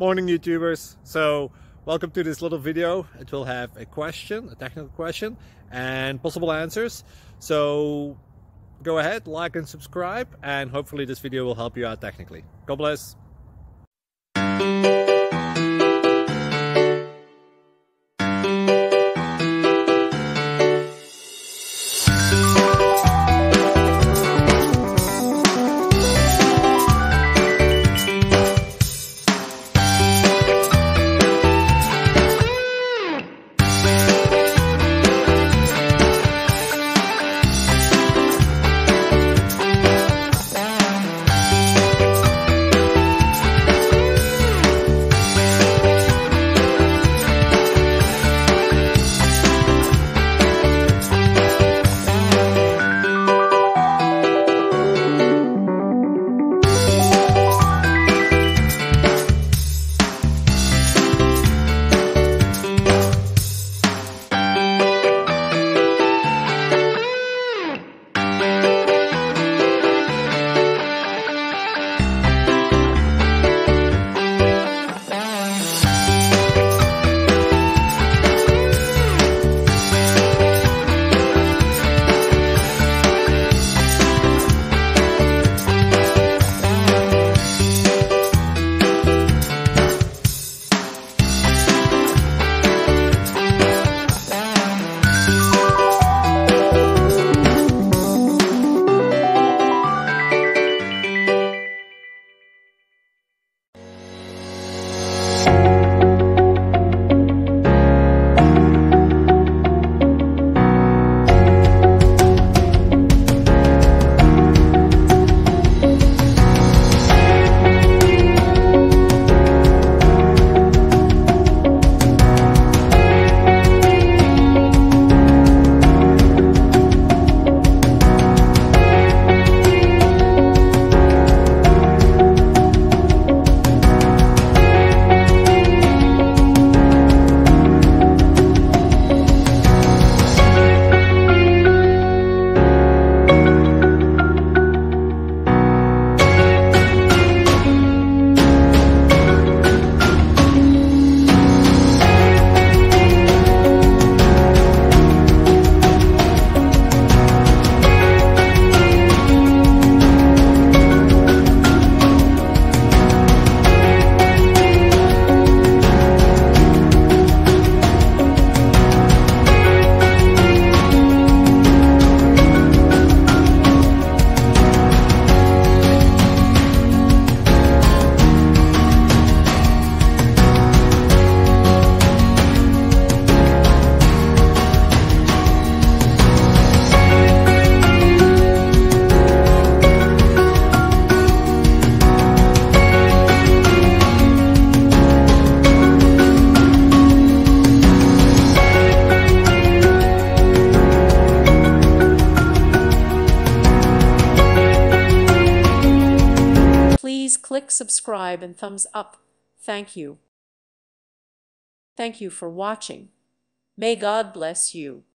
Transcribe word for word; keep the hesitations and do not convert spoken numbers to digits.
Morning YouTubers. So welcome to this little video. It will have a question, a technical question, and possible answers. So go ahead, like and subscribe, and hopefully this video will help you out technically. God bless. Please click subscribe and thumbs up. Thank you. Thank you for watching. May God bless you.